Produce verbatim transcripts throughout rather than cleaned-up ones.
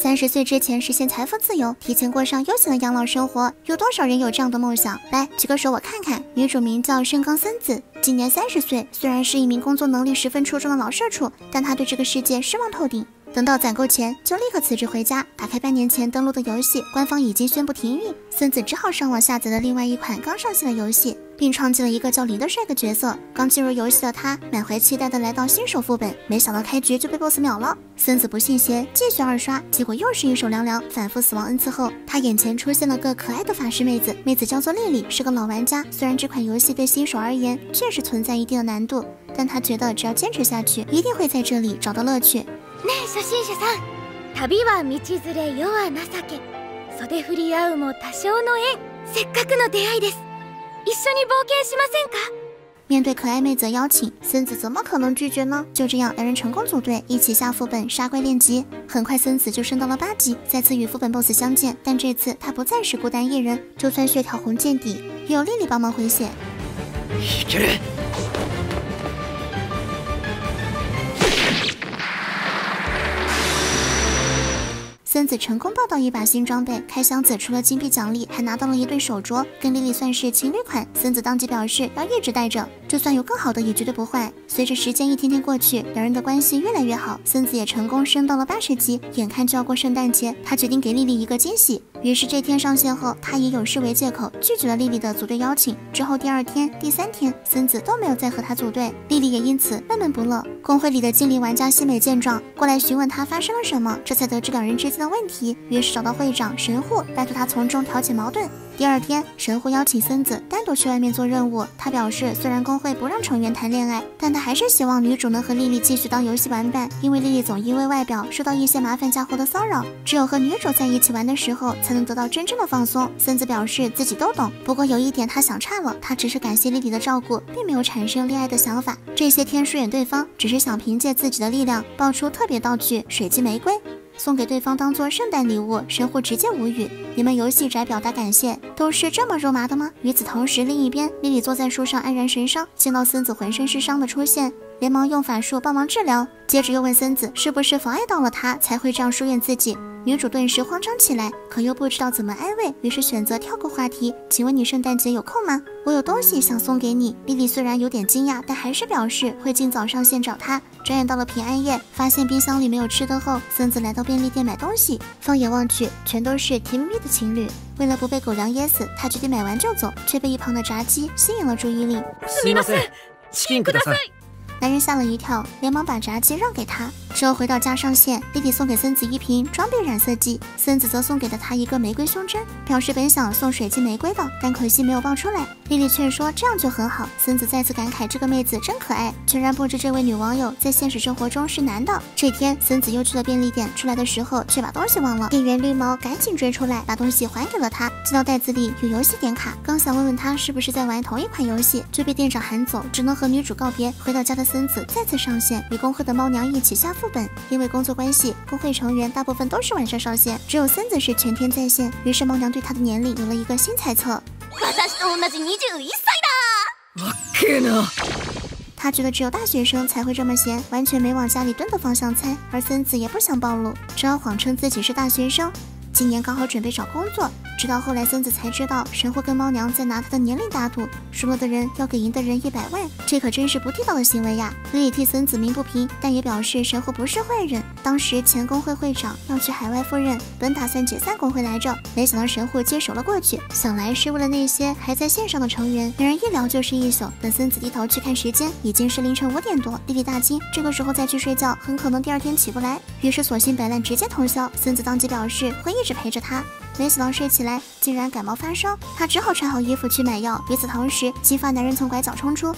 三十岁之前实现财富自由，提前过上悠闲的养老生活，有多少人有这样的梦想？来举个手我看看。女主名叫深冈森子，今年三十岁，虽然是一名工作能力十分出众的老社畜，但她对这个世界失望透顶。等到攒够钱，就立刻辞职回家，打开半年前登录的游戏，官方已经宣布停运，森子只好上网下载了另外一款刚上线的游戏，并创建了一个叫林的帅哥角色。刚进入游戏的他满怀期待的来到新手副本，没想到开局就被 boss 秒了。森子不信邪，继续二刷，结果又是一手凉凉，反复死亡 n 次后，他眼前出现了个可爱的法师妹子，妹子叫做莉莉，是个老玩家。虽然这款游戏对新手而言确实存在一定的难度，但他觉得只要坚持下去，一定会在这里找到乐趣。 ねえ初心者さん、旅は道連れ世は情け、袖振り合うも多少の縁、せっかくの出会いです。一緒に冒険しませんか？ 面对可爱妹子的邀请，森子怎么可能拒绝呢？就这样，两人成功组队，一起下副本杀怪练级。很快，森子就升到了八级，再次与副本 boss 相见。但这次他不再是孤单一人，就算血条红见底，也有莉莉帮忙回血。 いける。 森子成功抱到一把新装备，开箱子除了金币奖励，还拿到了一对手镯，跟莉莉算是情侣款。森子当即表示要一直带着，就算有更好的也绝对不换。随着时间一天天过去，两人的关系越来越好，森子也成功升到了八十级。眼看就要过圣诞节，他决定给莉莉一个惊喜。于是这天上线后，他以有事为借口拒绝了莉莉的组队邀请。之后第二天、第三天，森子都没有再和他组队，莉莉也因此闷闷不乐。公会里的精灵玩家西美见状，过来询问他发生了什么，这才得知两人之间的问题，于是找到会长神户，拜托他从中调解矛盾。第二天，神户邀请森子单独去外面做任务。他表示，虽然公会不让成员谈恋爱，但他还是希望女主能和莉莉继续当游戏玩伴，因为莉莉总因为外表受到一些麻烦家伙的骚扰，只有和女主在一起玩的时候，才能得到真正的放松。森子表示自己都懂，不过有一点他想岔了，他只是感谢莉莉的照顾，并没有产生恋爱的想法。这些天疏远对方，只是想凭借自己的力量爆出特别道具水晶玫瑰，送给对方当做圣诞礼物。神户直接无语，你们游戏宅表达感谢都是这么肉麻的吗？与此同时，另一边莉莉坐在树上黯然神伤，见到森子浑身是伤的出现，连忙用法术帮忙治疗，接着又问森子是不是妨碍到了他才会这样疏远自己。女主顿时慌张起来，可又不知道怎么安慰，于是选择跳过话题。请问你圣诞节有空吗？我有东西想送给你。莉莉虽然有点惊讶，但还是表示会尽早上线找他。转眼到了平安夜，发现冰箱里没有吃的后，森子来到便利店买东西，放眼望去全都是甜蜜蜜的情侣。为了不被狗粮噎死，他决定买完就走，却被一旁的炸鸡吸引了注意力。 すみません、チキンください。 男人吓了一跳，连忙把炸鸡让给他。之后回到家上线，莉莉送给森子一瓶装备染色剂，森子则送给了他一个玫瑰胸针，表示本想送水晶玫瑰的，但可惜没有爆出来。莉莉劝说这样就很好，森子再次感慨这个妹子真可爱，全然不知这位女网友在现实生活中是男的。这天森子又去了便利店，出来的时候却把东西忘了，店员绿毛赶紧追出来，把东西还给了他。进到袋子里有游戏点卡，刚想问问他是不是在玩同一款游戏，就被店长喊走，只能和女主告别。回到家的森子再次上线，与公会的猫娘一起下副本。因为工作关系，公会成员大部分都是晚上上线，只有森子是全天在线。于是猫娘对他的年龄有了一个新猜测。 私と同じにじゅういっさいだ。 わっけーな。 他觉得只有大学生才会这么闲，完全没往家里蹲的方向猜。而森子也不想暴露，只好谎称自己是大学生，今年刚好准备找工作。直到后来森子才知道，神户跟猫娘在拿他的年龄打赌，输了的人要给赢的人一百万，这可真是不地道的行为呀！莉莉替森子鸣不平，但也表示神户不是坏人。当时前工会会长要去海外赴任，本打算解散工会来着，没想到神户接手了过去，想来是为了那些还在线上的成员。两人一聊就是一宿，等森子低头去看时间，已经是凌晨五点多。莉莉大惊，这个时候再去睡觉，很可能第二天起不来，于是索性摆烂直接通宵。森子当即表示会一直陪着他。没想到睡起来竟然感冒发烧，他只好穿好衣服去买药。与此同时，金发男人从拐角冲出，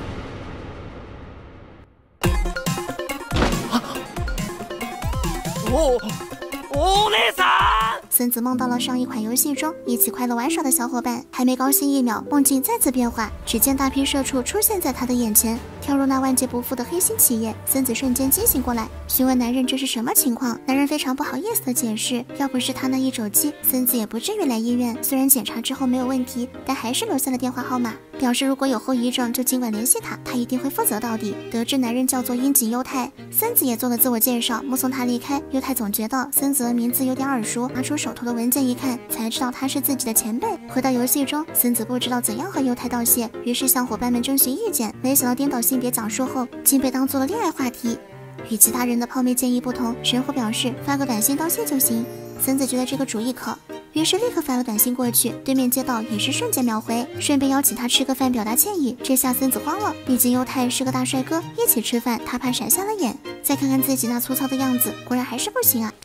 おお姉さん。 森子梦到了上一款游戏中一起快乐玩耍的小伙伴，还没高兴一秒，梦境再次变化，只见大批社畜出现在他的眼前，跳入那万劫不复的黑心企业。森子瞬间惊醒过来，询问男人这是什么情况。男人非常不好意思的解释，要不是他那一肘击，森子也不至于来医院。虽然检查之后没有问题，但还是留下了电话号码。 表示如果有后遗症就尽管联系他，他一定会负责到底。得知男人叫做樱井优太，森子也做了自我介绍，目送他离开。优太总觉得森子的名字有点耳熟，拿出手头的文件一看，才知道他是自己的前辈。回到游戏中，森子不知道怎样和优太道谢，于是向伙伴们征询意见，没想到颠倒性别讲述后，竟被当做了恋爱话题。与其他人的泡妹建议不同，神虎表示发个短信道谢就行。森子觉得这个主意可，于是立刻发了短信过去，对面接到也是瞬间秒回，顺便邀请他吃个饭表达歉意。这下森子慌了，毕竟优太是个大帅哥，一起吃饭他怕闪瞎了眼。再看看自己那粗糙的样子，果然还是不行啊。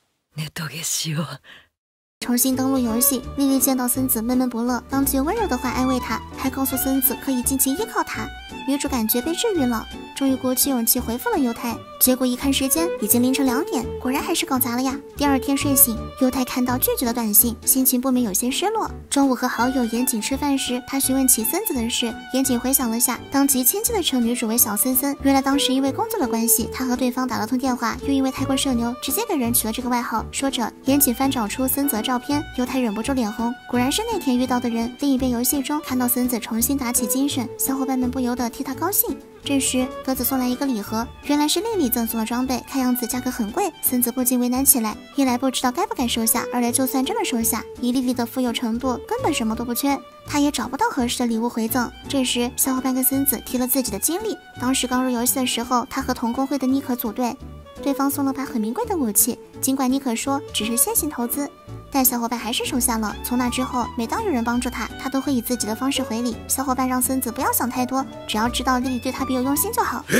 重新登录游戏，丽丽见到森子闷闷不乐，当即用温柔的话安慰她，还告诉森子可以尽情依靠她。女主感觉被治愈了，终于鼓起勇气回复了优太。结果一看时间，已经凌晨两点，果然还是搞砸了呀。第二天睡醒，优太看到拒绝的短信，心情不免有些失落。中午和好友岩井吃饭时，他询问起森子的事，岩井回想了下，当即亲切地称女主为小森森。原来当时因为工作的关系，他和对方打了通电话，又因为太过社牛，直接给人取了这个外号。说着，岩井翻找出森子的照片，优太忍不住脸红，果然是那天遇到的人。另一边游戏中看到森子重新打起精神，小伙伴们不由得替他高兴。这时鸽子送来一个礼盒，原来是丽丽赠送的装备，看样子价格很贵，森子不禁为难起来。一来不知道该不该收下，二来就算真的收下，以丽丽的富有程度，根本什么都不缺，她也找不到合适的礼物回赠。这时小伙伴跟森子提了自己的经历，当时刚入游戏的时候，他和同工会的妮可组队，对方送了把很名贵的武器，尽管妮可说只是先行投资，但小伙伴还是收下了。从那之后，每当有人帮助他，他都会以自己的方式回礼。小伙伴让森子不要想太多，只要知道丽丽对他别有用心就好。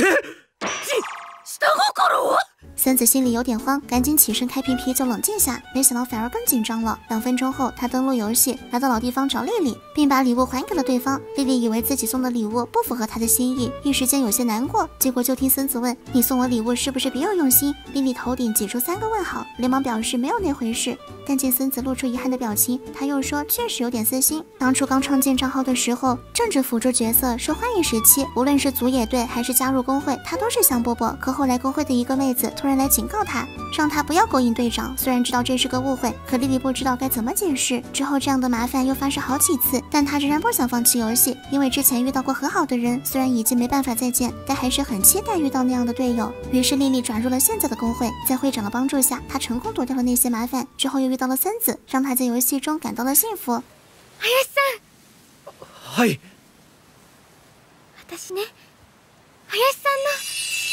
森子心里有点慌，赶紧起身开瓶啤酒冷静下，没想到反而更紧张了。两分钟后，他登录游戏，来到老地方找丽丽，并把礼物还给了对方。丽丽以为自己送的礼物不符合她的心意，一时间有些难过。结果就听森子问：“你送我礼物是不是别有用心？”丽丽头顶挤出三个问号，连忙表示没有那回事。但见森子露出遗憾的表情，他又说确实有点私心。当初刚创建账号的时候，正值辅助角色受欢迎时期，无论是组野队还是加入工会，他都是香饽饽。可后来工会的一个妹子突然来警告他，让他不要勾引队长。虽然知道这是个误会，可丽丽不知道该怎么解释。之后这样的麻烦又发生好几次，但他仍然不想放弃游戏，因为之前遇到过很好的人，虽然已经没办法再见，但还是很期待遇到那样的队友。于是丽丽转入了现在的工会，在会长的帮助下，她成功躲掉了那些麻烦。之后又遇到了森子，让她在游戏中感到了幸福。 林さん。 はい。 私ね、林さんの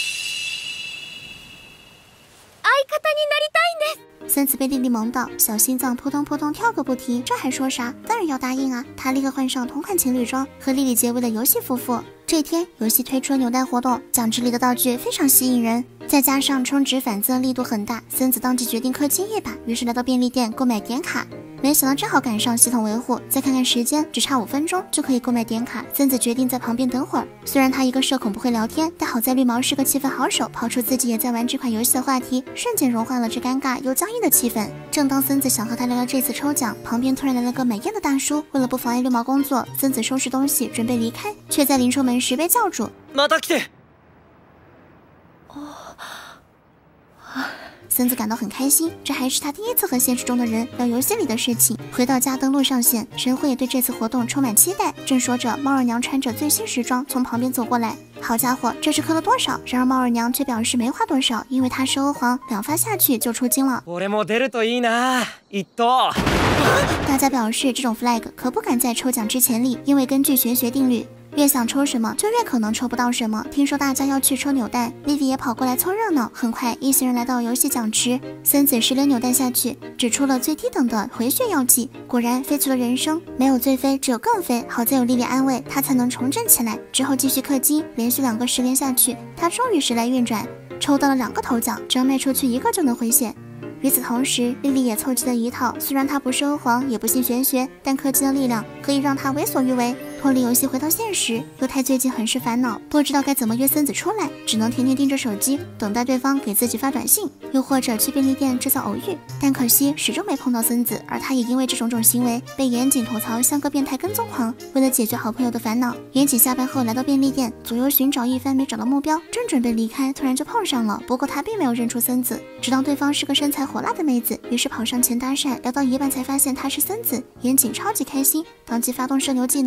相方になりたいんです。 森子被丽丽萌到，小心脏扑通扑通跳个不停，这还说啥？当然要答应啊！他立刻换上同款情侣装，和丽丽结为了游戏夫妇。这天，游戏推出了扭蛋活动，奖池里的道具非常吸引人，再加上充值反增力度很大，森子当即决定氪金一把，于是来到便利店购买点卡。没想到正好赶上系统维护，再看看时间，只差五分钟就可以购买点卡。森子决定在旁边等会儿。虽然他一个社恐不会聊天，但好在绿毛是个气氛好手，抛出自己也在玩这款游戏的话题，瞬间融化了这尴尬又僵硬的气氛。正当森子想和他聊聊这次抽奖，旁边突然来了个美艳的大叔。为了不妨碍绿毛工作，森子收拾东西准备离开，却在临出门时被叫住。 また来て。 森子感到很开心，这还是他第一次和现实中的人聊游戏里的事情。回到家，登录上线，神会也对这次活动充满期待。正说着，猫耳娘穿着最新时装从旁边走过来。好家伙，这是氪了多少？然而猫耳娘却表示没花多少，因为她是欧皇，两发下去就出金了。 俺も出るといいな。一等。 大家表示这种 flag 可不敢在抽奖之前立，因为根据玄学定律，越想抽什么就越可能抽不到什么。听说大家要去抽扭蛋，丽丽也跑过来凑热闹。很快一行人来到游戏奖池，森子十连扭蛋下去，只出了最低等的回血药剂，果然飞去了人生，没有最飞，只有更飞。好在有丽丽安慰，他才能重振起来。之后继续氪金，连续两个十连下去，他终于时来运转，抽到了两个头奖，只要卖出去一个就能回血。与此同时，丽丽也凑齐了一套，虽然她不是欧皇，也不信玄学，但氪金的力量可以让她为所欲为。脱离游戏回到现实，优太最近很是烦恼，不知道该怎么约森子出来，只能天天盯着手机，等待对方给自己发短信，又或者去便利店制造偶遇。但可惜始终没碰到森子，而他也因为这种种行为被严谨吐槽像个变态跟踪狂。为了解决好朋友的烦恼，严谨下班后来到便利店，左右寻找一番没找到目标，正准备离开，突然就碰上了。不过他并没有认出森子，知道对方是个身材火辣的妹子，于是跑上前搭讪，聊到一半才发现她是森子。严谨超级开心，当即发动社牛技能，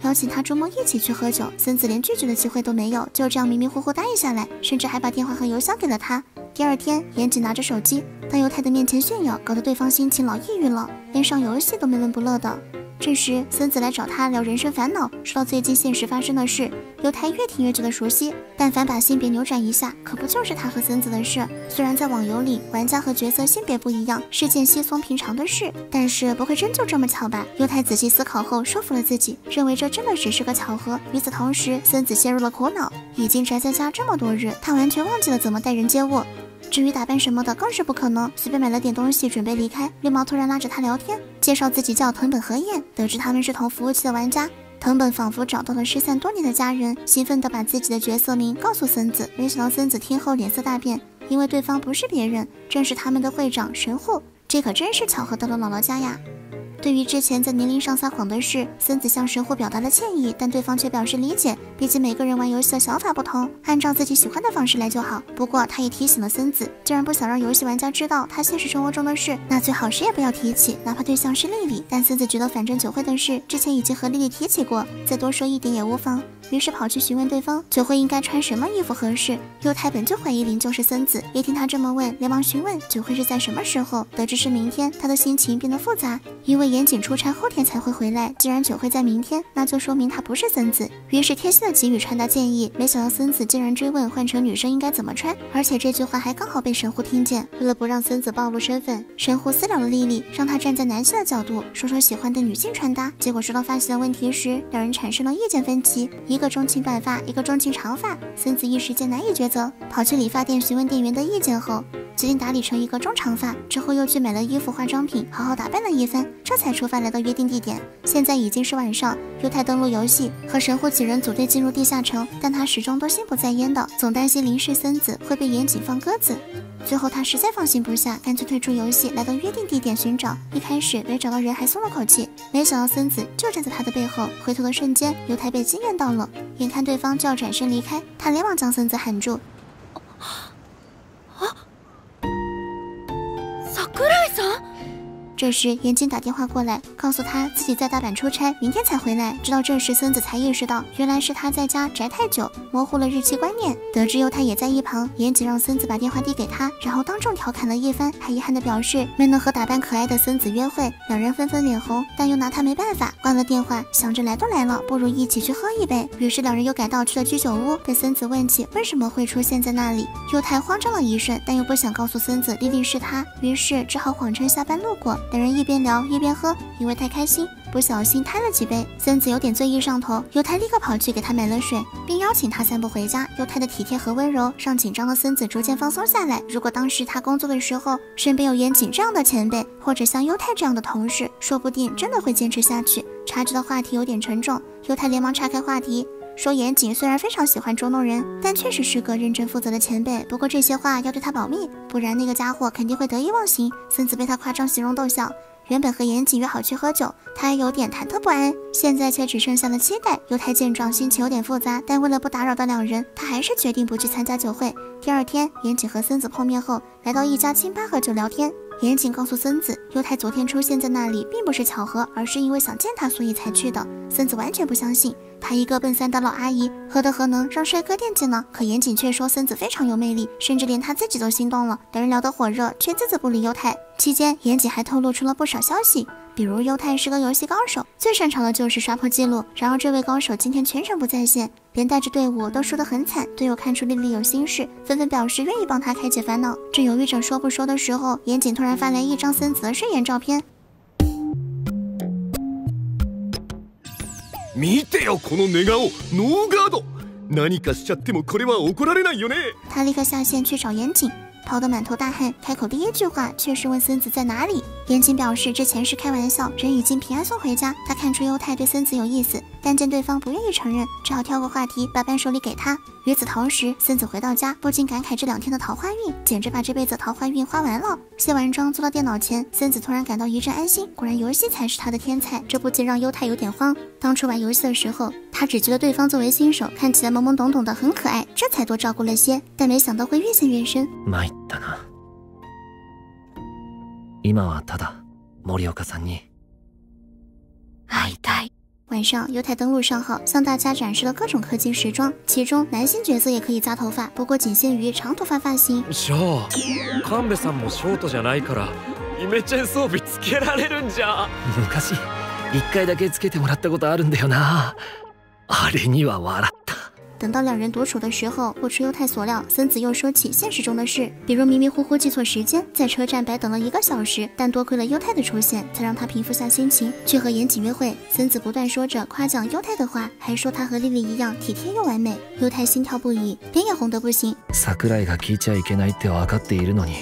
邀请他周末一起去喝酒。森子连拒绝的机会都没有，就这样迷迷糊糊答应下来，甚至还把电话和邮箱给了他。第二天，岩井拿着手机到犹太的面前炫耀，搞得对方心情老抑郁了，连上游戏都没伦不乐的。这时，森子来找他聊人生烦恼，说到最近现实发生的事，犹太越听越觉得熟悉。但凡把性别扭转一下，可不就是他和森子的事？虽然在网游里，玩家和角色性别不一样是件稀松平常的事，但是不会真就这么巧吧？犹太仔细思考后说服了自己，认为这真的只是个巧合。与此同时，森子陷入了苦恼，已经宅在家这么多日，他完全忘记了怎么待人接物。至于打扮什么的更是不可能，随便买了点东西准备离开，绿毛突然拉着他聊天，介绍自己叫藤本和彦，得知他们是同服务器的玩家。藤本仿佛找到了失散多年的家人，兴奋地把自己的角色名告诉森子，没想到森子听后脸色大变，因为对方不是别人，正是他们的会长神户，这可真是巧合到了姥姥家呀。对于之前在年龄上撒谎的事，森子向神户表达了歉意，但对方却表示理解，毕竟每个人玩游戏的想法不同，按照自己喜欢的方式来就好。不过他也提醒了森子，既然不想让游戏玩家知道他现实生活中的事，那最好谁也不要提起，哪怕对象是莉莉。但森子觉得反正酒会的事之前已经和莉莉提起过，再多说一点也无妨，于是跑去询问对方酒会应该穿什么衣服合适。犹太本就怀疑林就是森子，也听他这么问，连忙询问酒会是在什么时候，得知是明天，他的心情变得复杂，因为岩井出差后天才会回来，既然酒会在明天，那就说明他不是森子，于是贴心的给予传达建议。没想到森子竟然追问换成女生应该怎么穿，而且这句话还刚好被神户听见。为了不让森子暴露身份，神户私聊了莉莉，让她站在男性的角度说说喜欢的女性穿搭。结果说到发型的问题时，两人产生了意见分歧，一个中青短发，一个中青长发，森子一时间难以抉择，跑去理发店询问店员的意见后，决定打理成一个中长发，之后又去买了衣服化妆品，好好打扮了一番，这才出发来到约定地点。现在已经是晚上，犹太登录游戏，和神户几人组队进入地下城，但他始终都心不在焉的，总担心林氏森子会被岩井放鸽子。最后他实在放心不下，干脆退出游戏，来到约定地点寻找。一开始没找到人还松了口气，没想到森子就站在他的背后，回头的瞬间，犹太被惊艳到了，眼看对方就要转身离开，他连忙将森子喊住。 桜井さん。 这时岩井打电话过来，告诉他自己在大阪出差，明天才回来。直到这时森子才意识到，原来是他在家宅太久，模糊了日期观念。得知犹太也在一旁，岩井让森子把电话递给他，然后当众调侃了一番，还遗憾地表示没能和打扮可爱的森子约会。两人纷纷脸红，但又拿他没办法，挂了电话，想着来都来了，不如一起去喝一杯。于是两人又赶到去了居酒屋，被森子问起为什么会出现在那里。犹太慌张了一瞬，但又不想告诉森子莉莉是他，于是只好谎称下班路过。两人一边聊一边喝，因为太开心，不小心贪了几杯，森子有点醉意上头，犹太立刻跑去给他买了水，并邀请他散步回家。犹太的体贴和温柔让紧张的森子逐渐放松下来。如果当时他工作的时候身边有岩井这样的前辈，或者像犹太这样的同事，说不定真的会坚持下去。察觉到话题有点沉重，犹太连忙岔开话题，说岩井虽然非常喜欢捉弄人，但确实是个认真负责的前辈，不过这些话要对他保密，不然那个家伙肯定会得意忘形。森子被他夸张形容逗笑。原本和岩井约好去喝酒，他还有点忐忑不安，现在却只剩下了期待。犹太见状心情有点复杂，但为了不打扰到两人，他还是决定不去参加酒会。第二天，岩井和森子碰面后，来到一家清吧喝酒聊天。岩井告诉森子，犹太昨天出现在那里并不是巧合，而是因为想见他所以才去的。森子完全不相信，她一个奔三的老阿姨，何德何能让帅哥惦记呢？可岩井却说森子非常有魅力，甚至连他自己都心动了。两人聊得火热，却字字不离犹太。期间，岩井还透露出了不少消息，比如犹太是个游戏高手，最擅长的就是刷破记录。然而这位高手今天全程不在线，连带着队伍都输得很惨。队友看出莉莉有心事，纷纷表示愿意帮他开解烦恼。正犹豫着说不说的时候，岩井突然发来一张森子的睡颜照片。 見てよこの寝顔、ノーガード。何かしちゃってもこれは怒られないよね。 他立刻下线去找岩井，跑得满头大汗，开口第一句话却是问森子在哪里。岩井表示之前是开玩笑，人已经平安送回家。他看出犹太对森子有意思，但见对方不愿意承认，只好挑个话题把伴手礼给他。与此同时，森子回到家，不禁感慨这两天的桃花运，简直把这辈子桃花运花完了。卸完妆坐到电脑前，森子突然感到一阵安心，果然游戏才是他的天才，这不禁让犹太有点慌。当初玩游戏的时候，他只觉得对方作为新手看起来懵懵懂懂的很可爱，这才多照顾了些，但没想到会越陷越深。 参ったな。今はただ森岡さんに会いたい。 晚上，优太登陆上号，向大家展示了各种氪金时装，其中男性角色也可以扎頭髮，不過僅限於長頭髮髮型。 じゃあ、神戸さんもショートじゃないから、イメチェン装備つけられるんじゃ。 昔、一回だけつけてもらったことあるんだよな。あれには笑った。 等到两人独处的时候，不出优太所料，森子又说起现实中的事，比如迷迷糊糊记错时间，在车站白等了一个小时，但多亏了优太的出现，才让他平复下心情，去和岩井约会。森子不断说着夸奖优太的话，还说他和莉莉一样体贴又完美。优太心跳不已，脸也红得不行。 桜井が聞いちゃいけないって分かっているのに、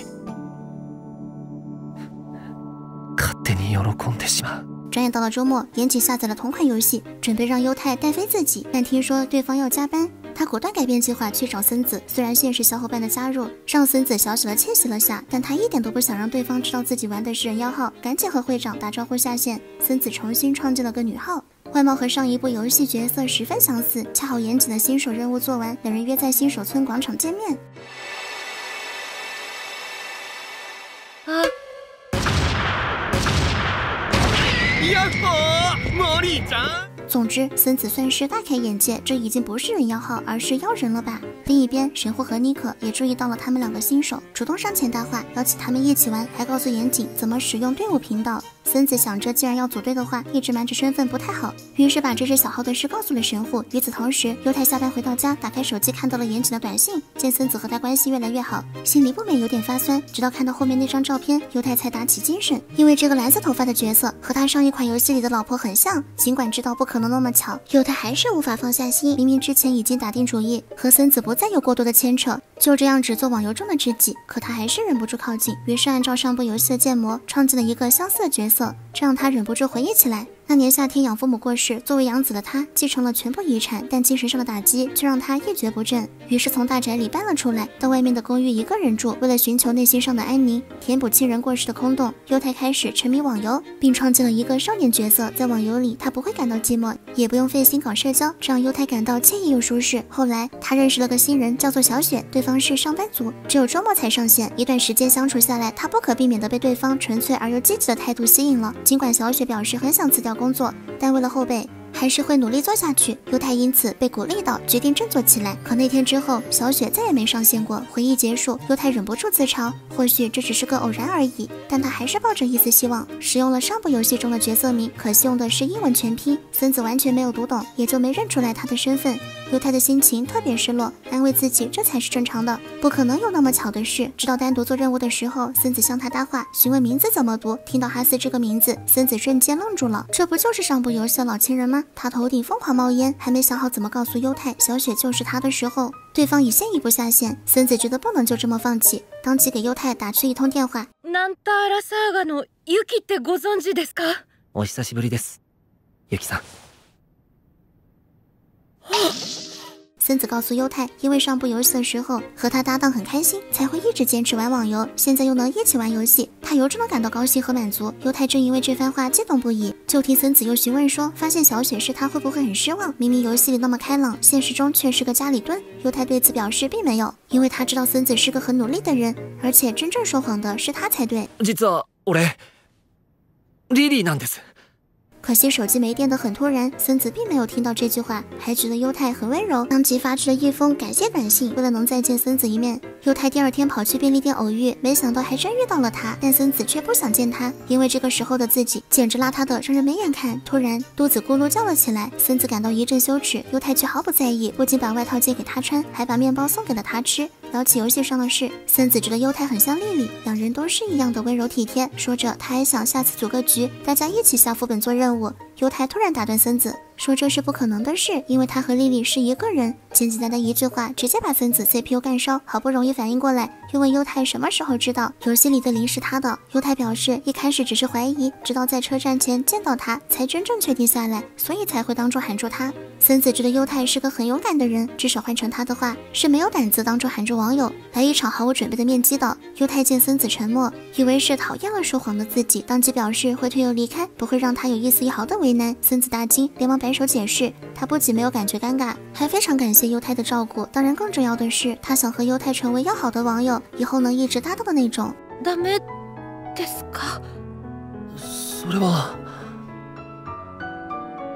勝手に喜んでしまう。 转眼到了周末，岩井下载了同款游戏，准备让优太带飞自己，但听说对方要加班，他果断改变计划去找森子。虽然现实小伙伴的加入让森子小小的窃喜了下，但他一点都不想让对方知道自己玩的是人妖号，赶紧和会长打招呼下线。森子重新创建了个女号，外貌和上一部游戏角色十分相似，恰好岩井的新手任务做完，两人约在新手村广场见面。 あやっほー、モリーちゃん。 总之，森子算是大开眼界，这已经不是人妖号，而是妖人了吧？另一边，神户和妮可也注意到了他们两个新手，主动上前搭话，邀请他们一起玩，还告诉岩井怎么使用队伍频道。森子想着，既然要组队的话，一直瞒着身份不太好，于是把这只小号的事告诉了神户。与此同时，优太下班回到家，打开手机看到了岩井的短信，见森子和他关系越来越好，心里不免有点发酸。直到看到后面那张照片，优太才打起精神，因为这个蓝色头发的角色和他上一款游戏里的老婆很像。尽管知道不可能那么巧，优太还是无法放下心。明明之前已经打定主意，和森子不再有过多的牵扯，就这样只做网游中的知己，可他还是忍不住靠近，于是按照上部游戏的建模创建了一个相似的角色，这让他忍不住回忆起来。那年夏天，养父母过世，作为养子的他继承了全部遗产，但精神上的打击却让他一蹶不振。于是从大宅里搬了出来，到外面的公寓一个人住。为了寻求内心上的安宁，填补亲人过世的空洞，优太开始沉迷网游，并创建了一个少年角色。在网游里，他不会感到寂寞，也不用费心搞社交，这让优太感到惬意又舒适。后来，他认识了个新人，叫做小雪，对方是上班族，只有周末才上线。一段时间相处下来，他不可避免地被对方纯粹而又积极的态度吸引了。尽管小雪表示很想辞掉工作，但为了后辈还是会努力做下去。优太因此被鼓励到，决定振作起来。可那天之后，小雪再也没上线过。回忆结束，优太忍不住自嘲，或许这只是个偶然而已，但他还是抱着一丝希望，使用了上部游戏中的角色名，可惜用的是英文全拼。森子完全没有读懂，也就没认出来他的身份。优太的心情特别失落，安慰自己这才是正常的，不可能有那么巧的事。直到单独做任务的时候，森子向他搭话，询问名字怎么读。听到哈斯这个名字，森子瞬间愣住了，这不就是上部游戏的老情人吗？他头顶疯狂冒烟，还没想好怎么告诉优太小雪就是他的时候，对方已先一步下线。森子觉得不能就这么放弃，当即给優太打去一通電話。 なんたらサーガのユキってご存知ですか？ お久しぶりです、ユキさん。 森子告诉优太，因为上部游戏的时候和他搭档很开心，才会一直坚持玩网游，现在又能一起玩游戏，他由衷的感到高兴和满足。优太正因为这番话激动不已，就听森子又询问说，发现小雪是他会不会很失望？明明游戏里那么开朗，现实中却是个家里蹲。优太对此表示并没有，因为他知道森子是个很努力的人，而且真正说谎的是他才对。 実は俺リリーなんです。 可惜手机没电的很突然，森子并没有听到这句话，还觉得优太很温柔，当即发去了一封感谢短信。为了能再见森子一面，优太第二天跑去便利店偶遇，没想到还真遇到了他，但森子却不想见他，因为这个时候的自己简直邋遢的让人没眼看。突然肚子咕噜叫了起来，森子感到一阵羞耻，优太却毫不在意，不仅把外套借给他穿，还把面包送给了他吃。聊起游戏上的事，森子觉得优太很像丽丽，两人都是一样的温柔体贴。说着他还想下次组个局，大家一起下副本做任务。优太突然打断森子，说这是不可能的事，因为他和丽丽是一个人。简简单单一句话直接把森子 C P U 干烧，好不容易反应过来，又问优太什么时候知道游戏里的零是他的。优太表示一开始只是怀疑，直到在车站前见到他才真正确定下来，所以才会当众喊住他。森子觉得优太是个很勇敢的人，至少换成他的话是没有胆子当众喊住网友，来一场毫无准备的面基的。优太见森子沉默，以为是讨厌了说谎的自己，当即表示会退又离开，不会让他有一丝一毫的为难。森子大惊，连忙摆手解释，他不仅没有感觉尴尬，还非常感谢优太的照顾。当然更重要的是，他想和优太成为要好的网友，以后能一直搭档的那种。 ダメですか？ それは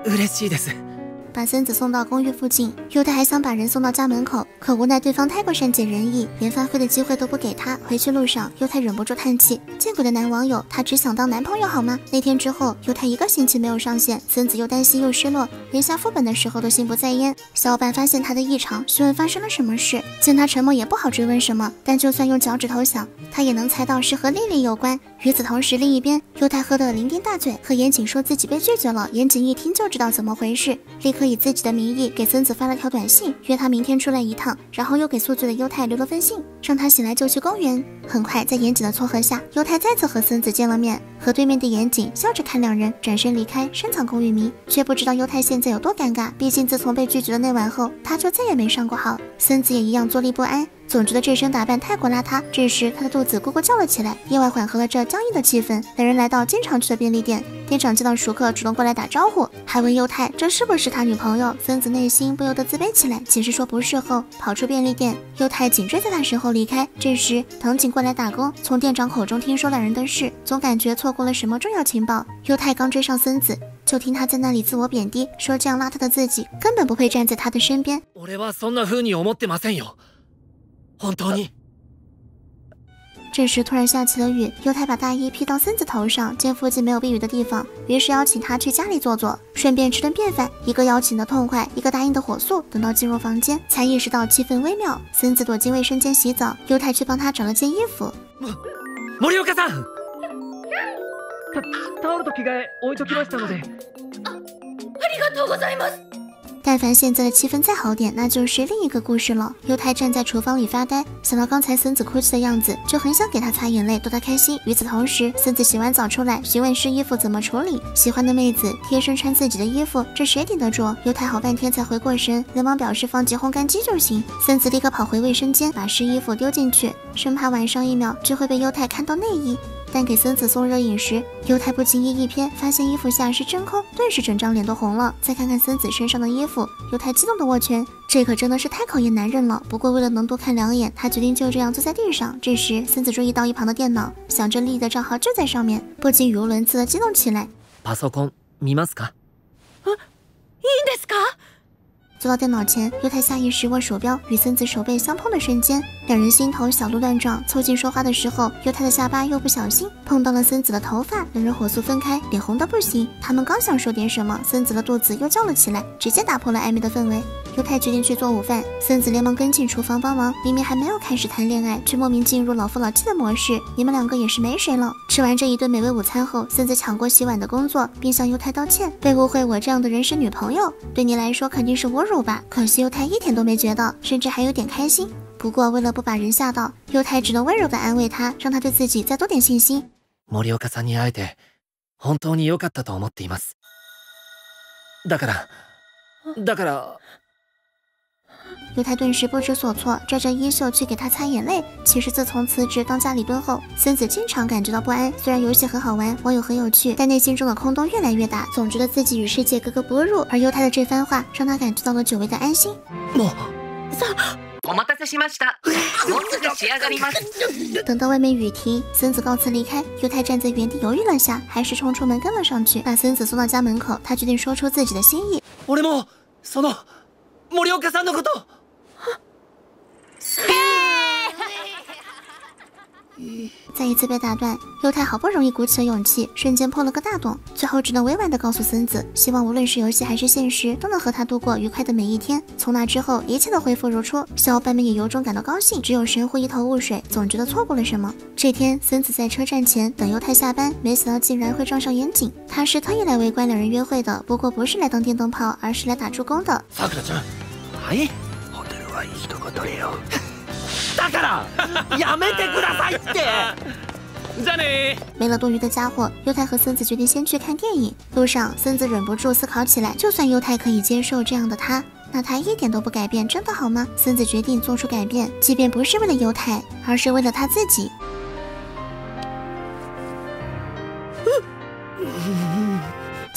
嬉しいです。 把森子送到公寓附近，优太还想把人送到家门口，可无奈对方太过善解人意，连发挥的机会都不给他。回去路上，优太忍不住叹气：见鬼的男网友，他只想当男朋友好吗？那天之后，优太一个星期没有上线，森子又担心又失落，连下副本的时候都心不在焉。小伙伴发现他的异常，询问发生了什么事，见他沉默也不好追问什么，但就算用脚趾头想，他也能猜到是和丽丽有关。与此同时，另一边，优太喝得酩酊大醉，和严谨说自己被拒绝了。严谨一听就知道怎么回事，立刻以自己的名义给森子发了条短信，约他明天出来一趟，然后又给宿醉的优太留了封信，让他醒来就去公园。很快，在严谨的撮合下，优太再次和森子见了面，和对面的严谨笑着看两人，转身离开，深藏功与名，却不知道优太现在有多尴尬。毕竟自从被拒绝的那晚后，他就再也没上过号。森子也一样坐立不安，总觉得这身打扮太过邋遢。这时，他的肚子咕咕叫了起来，意外缓和了这僵硬的气氛。两人来到经常去的便利店，店长见到熟客，主动过来打招呼，还问优太这是不是他女朋友。森子内心不由得自卑起来，解释说不是后，跑出便利店。优太紧追在他身后离开。这时，藤井过来打工，从店长口中听说两人的事，总感觉错过了什么重要情报。优太刚追上森子，就听他在那里自我贬低，说这样邋遢的自己根本不配站在他的身边。 俺はそんな風に思ってませんよ。本当に。 这时突然下起了雨，优太把大衣披到森子头上，见附近没有避雨的地方，于是邀请他去家里坐坐，顺便吃顿便饭。一个邀请的痛快，一个答应的火速。等到进入房间，才意识到气氛微妙。森子躲进卫生间洗澡，优太去帮他找了件衣服。 森岡さん、タタオルと着替え置いときましたので。 ありがとうございます。 但凡现在的气氛再好点，那就是另一个故事了。优太站在厨房里发呆，想到刚才森子哭泣的样子，就很想给他擦眼泪逗他开心。与此同时，森子洗完澡出来，询问试衣服怎么处理。喜欢的妹子贴身穿自己的衣服，这谁顶得住？优太好半天才回过神，连忙表示放进烘干机就行。森子立刻跑回卫生间，把试衣服丢进去，生怕晚上一秒就会被优太看到内衣。但给森子送热饮时，优太不经意一瞥，发现衣服下是真空，顿时整张脸都红了。再看看森子身上的衣服，优太激动的握拳，这可真的是太考验男人了。不过为了能多看两眼，他决定就这样坐在地上。这时，森子注意到一旁的电脑，想着丽丽的账号就在上面，不禁语无伦次的激动起来。 パソコン見ますか？ あ、いいんですか？ 坐到电脑前，优太下意识握手标，与森子手背相碰的瞬间，两人心头小鹿乱撞。凑近说话的时候，优太的下巴又不小心碰到了森子的头发，两人火速分开，脸红的不行。他们刚想说点什么，森子的肚子又叫了起来，直接打破了暧昧的氛围。优太决定去做午饭，森子连忙跟进厨房帮忙。明明还没有开始谈恋爱，却莫名进入老夫老妻的模式，你们两个也是没谁了。吃完这一顿美味午餐后，森子抢过洗碗的工作，并向优太道歉，被误会我这样的人是女朋友，对你来说肯定是侮辱吧？可惜优太一点都没觉得，甚至还有点开心。不过为了不把人吓到，优太只能温柔地安慰他，让他对自己再多点信心。 森岡さんに会えて本当に良かったと思っています。だからだから优太顿时不知所措，拽着衣袖去给他擦眼泪。其实自从辞职当家里蹲后，森子经常感觉到不安。虽然游戏很好玩，网友很有趣，但内心中的空洞越来越大，总觉得自己与世界格格不入。而优太的这番话，让他感觉到了久违的安心。 もうさお待たせしました。もうすぐ仕上がります。 等到外面雨停，森子告辞离开，优太站在原地犹豫了下，还是冲出门跟了上去，把森子送到家门口。他决定说出自己的心意。 俺もその森岡さんのこと。 再一次被打断，优太好不容易鼓起了勇气，瞬间破了个大洞，最后只能委婉地告诉森子，希望无论是游戏还是现实，都能和他度过愉快的每一天。从那之后，一切都恢复如初，小伙伴们也由衷感到高兴，只有神户一头雾水，总觉得错过了什么。这天，森子在车站前等优太下班，没想到竟然会撞上严谨。他是特意来围观两人约会的，不过不是来当电灯泡，而是来打助攻的。 さくらちゃん、はい。ホテルは一言取れよ。だからやめてくださいって。じゃあね。 没了多余的家伙，优太和森子决定先去看电影。路上，森子忍不住思考起来，就算优太可以接受这样的他，那他一点都不改变，真的好吗？森子决定做出改变，即便不是为了优太，而是为了他自己。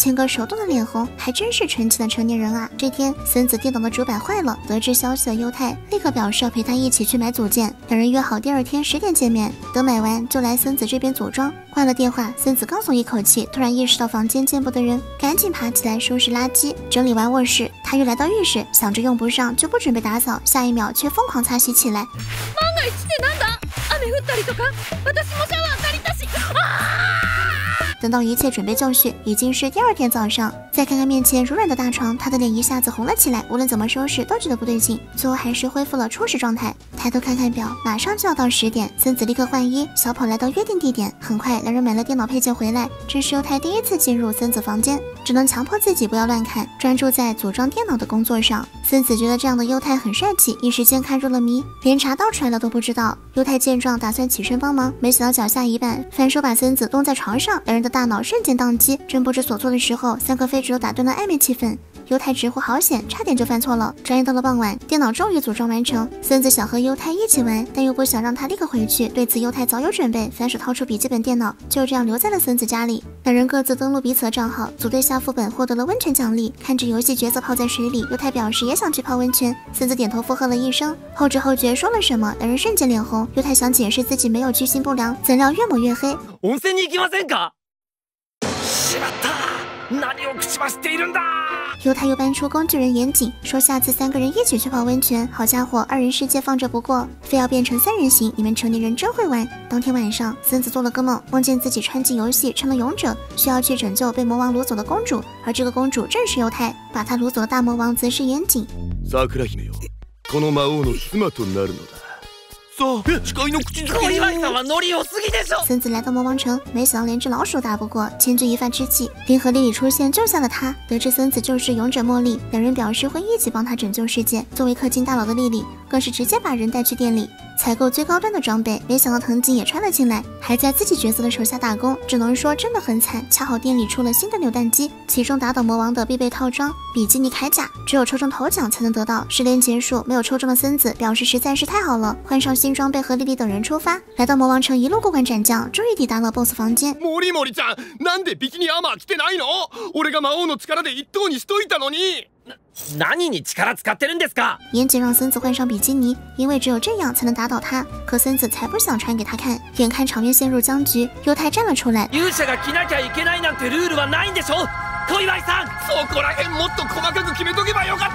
千个手动的脸红，还真是纯情的成年人啊！这天，森子电脑的主板坏了，得知消息的优太立刻表示要陪他一起去买组件，两人约好第二天十点见面。等买完就来森子这边组装。挂了电话，森子刚松一口气，突然意识到房间见不得人，赶紧爬起来收拾垃圾。整理完卧室，他又来到浴室，想着用不上就不准备打扫，下一秒却疯狂擦洗起来。 万が一ってなんだ？雨降ったりとか？私もシャワー借りたし。 等到一切准备就绪，已经是第二天早上。再看看面前柔软的大床，他的脸一下子红了起来，无论怎么收拾都觉得不对劲，最后还是恢复了初始状态。抬头看看表，马上就要到十点，森子立刻换衣，小跑来到约定地点。很快，两人买了电脑配件回来。这是优太第一次进入森子房间，只能强迫自己不要乱看，专注在组装电脑的工作上。森子觉得这样的优太很帅气，一时间看入了迷，连茶倒出来了都不知道。优太见状，打算起身帮忙，没想到脚下一绊，反手把森子冻在床上，两人的大脑瞬间宕机，正不知所措的时候，三个废纸都打断了暧昧气氛。优太直呼好险，差点就犯错了。转眼到了傍晚，电脑终于组装完成。森子想和优太一起玩，但又不想让他立刻回去，对此优太早有准备，反手掏出笔记本电脑，就这样留在了森子家里。两人各自登录彼此的账号，组队下副本获得了温泉奖励。看着游戏角色泡在水里，优太表示也想去泡温泉。森子点头附和了一声，后知后觉说了什么，两人瞬间脸红。优太想解释自己没有居心不良，怎料越抹越黑。 温泉に行きませんか？しまった。何を口走っているんだ！ 优太又搬出工具人岩井，说下次三个人一起去泡温泉。好家伙，二人世界放着不过，非要变成三人行，你们成年人真会玩。当天晚上，森子做了个梦，梦见自己穿进游戏成了勇者，需要去拯救被魔王掳走的公主，而这个公主正是优太，把她掳走的大魔王则是岩井。 桜姫よ、この魔王の妻となるのだ。さあ、誓いの口づけ。 小岩井さんはノリ良すぎでしょ。 森子来到魔王城，没想到连只老鼠打不过，千钧一发之际，林和莉莉出现救下了他。得知森子就是勇者茉莉，两人表示会一起帮他拯救世界。作为氪金大佬的莉莉，更是直接把人带去店里采购最高端的装备。没想到藤井也穿了进来，还在自己角色的手下打工，只能说真的很惨。恰好店里出了新的扭蛋机，其中打倒魔王的必备套装比基尼铠甲，只有抽中头奖才能得到。试炼结束，没有抽中的森子表示实在是太好了，换上新装备和莉莉等人出发，来到魔王城一路过关斩将，终于抵达了 B O S S 房间。 モリモリちゃん、なんでビキニアーマー着てないの？俺が魔王の力で一等にしといたのに。 何に力使ってるんですか？ 岩井让森子换上比基尼，因为只有这样才能打倒他。可森子才不想穿给他看。眼看场面陷入僵局，优太站了出来。 勇者が着なきゃいけないなんてルールはないんでしょ？小岩井さん， そこら辺もっと細かく決めとけばよかった。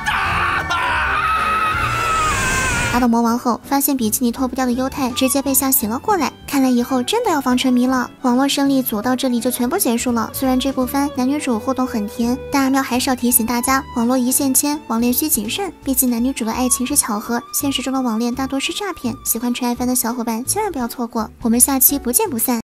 打倒魔王后，发现比基尼脱不掉的优太直接被吓醒了过来。看来以后真的要防沉迷了。网络胜利组到这里就全部结束了。虽然这部番男女主互动很甜，但阿喵还是要提醒大家，网络一线牵，网恋需谨慎。毕竟男女主的爱情是巧合，现实中的网恋大多是诈骗。喜欢纯爱番的小伙伴千万不要错过。我们下期不见不散。